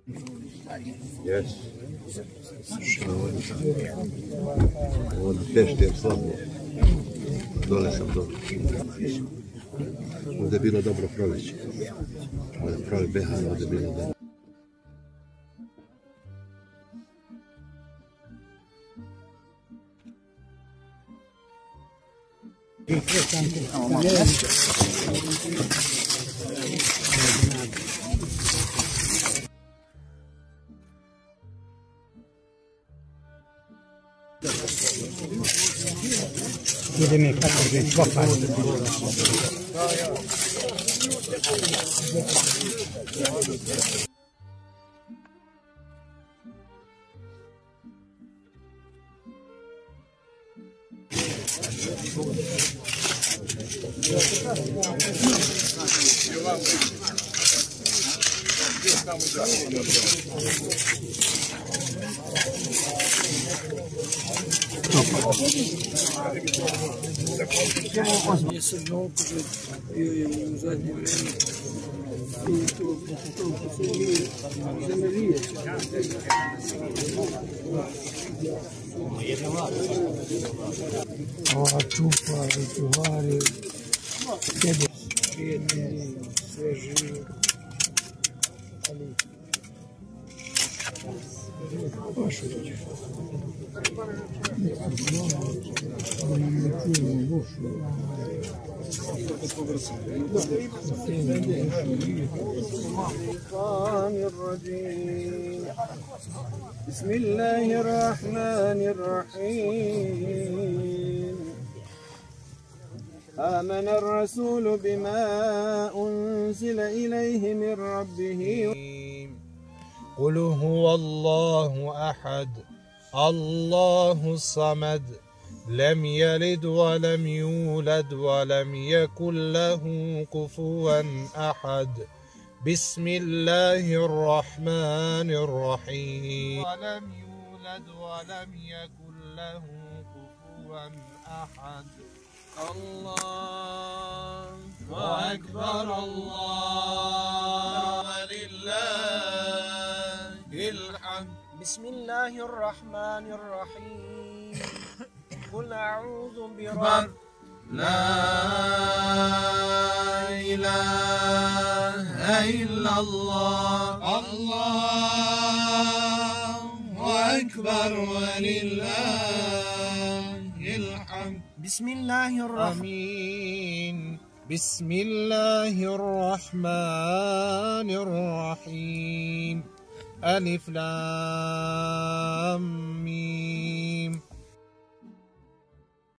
Yes. Ovo na Pešti je slabo. Dole sam dobro. Ovdje je bilo dobro proljeće. Ovdje pravi behar, ovdje je bilo dobro. Ideme kako bi kopali. Jesam na opogled, bio je u zadnje vreme to se nije zemerije. Ova čupa, čuvari, sebe prijedni, sve živo. Ali baš uđe. بسم الله الرحمن الرحيم آمن الرسول بما أنزل إليه من ربه قل هو الله أحد الله الصمد لم يلد ولم يولد ولم يكن له كفوا أحد بسم الله الرحمن الرحيم ولم يولد ولم يكن له كفوا أحد الله أكبر الله ولله الحمد بسم الله الرحمن الرحيم قل أعوذ برب لا إله إلا الله الله أكبر ولله الحمد بسم الله آمين بسم الله الرحمن الرحيم ألف لام